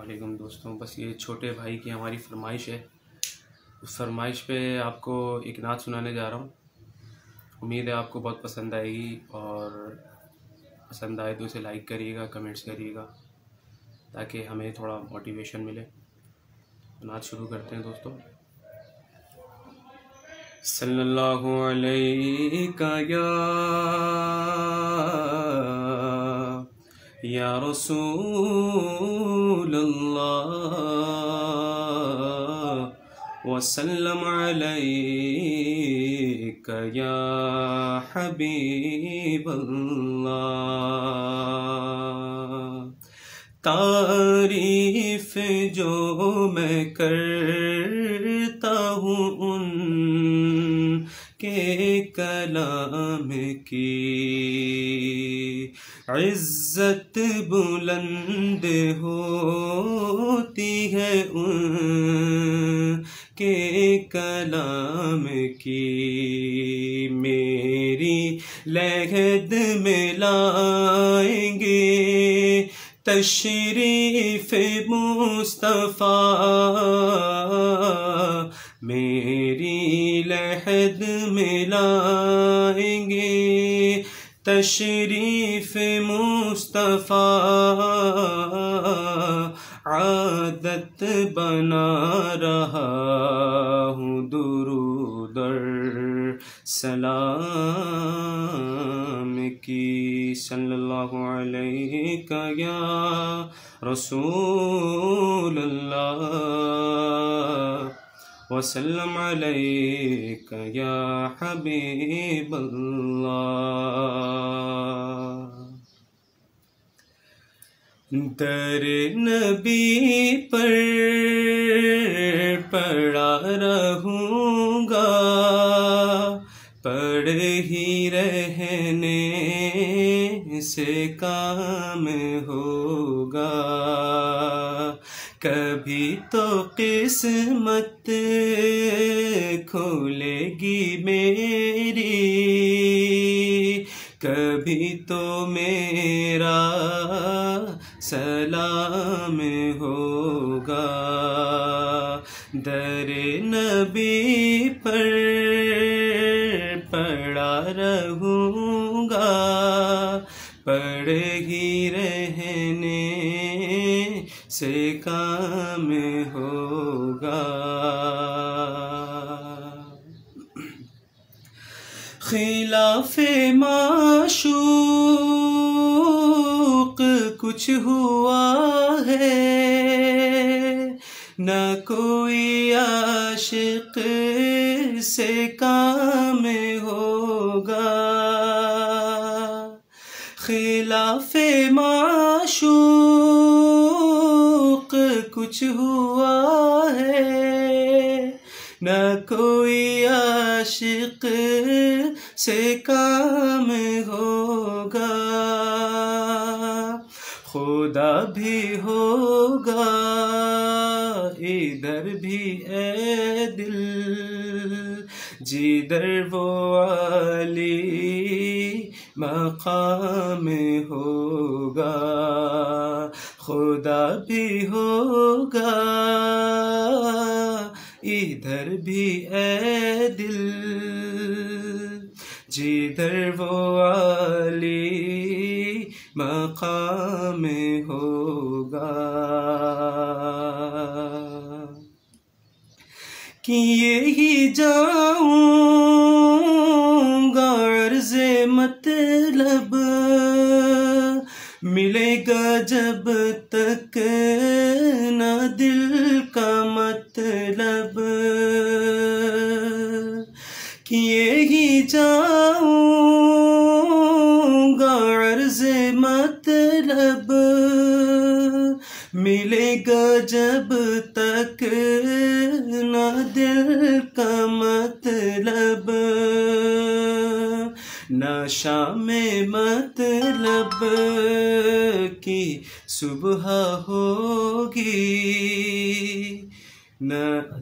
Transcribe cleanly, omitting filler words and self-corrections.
वालेकुम दोस्तों। बस ये छोटे भाई की हमारी फरमाइश है, उस फरमाइश पे आपको एक नात सुनाने जा रहा हूँ। उम्मीद है आपको बहुत पसंद आएगी, और पसंद आए तो इसे लाइक करिएगा, कमेंट्स करिएगा, ताकि हमें थोड़ा मोटिवेशन मिले। तो नात शुरू करते हैं दोस्तों। सल्लल्लाहु अलैका या रसूल अल्लाह वसल्लम अलैका या हबीब अल्लाह। तारीफ जो मैं करता हूँ उन के कलाम की, इज्जत बुलंद होती है उन के कलाम की। मेरी लहद में लाएंगे तशरीफ मुस्तफ़ा, मेरी लहद में लाएंगे तशरीफ मुस्तफ़ा। आदत बना रहा हूँ दुरूद सलाम की। सल्लल्लाहु अलैका या रसूल अल्लाह वसल्लम अलैका या हबीब अल्लाह। दर नबी पर पड़ा रहूँगा, पड़ ही रहने से काम होगा। कभी तो किस्मत खोलेगी मेरी, कभी तो मेरा सलाम होगा। दर नबी पर पड़ा रहूँगा, पड़ ही रहने से काम होगा। खिलाफे माशूक कुछ हुआ है, न कोई आशिक से काम होगा। खिलाफे माशूक कुछ हुआ है, न कोई आशिक से काम होगा। खुदा भी होगा इधर भी ए दिल, जिधर वो वाली मकाम होगा। खुदा भी होगा इधर भी ए दिल, जिधर वो वाली मकाम होगा। किए ही जाऊंगा अर्ज़े मतलब, मिलेगा जब तक न दिल का मतलब। किए ही जाऊंगा अर्ज़े मतलब, मिलेगा जब तक न दिल का मतलब। नशा में मतलब की सुबह होगी, न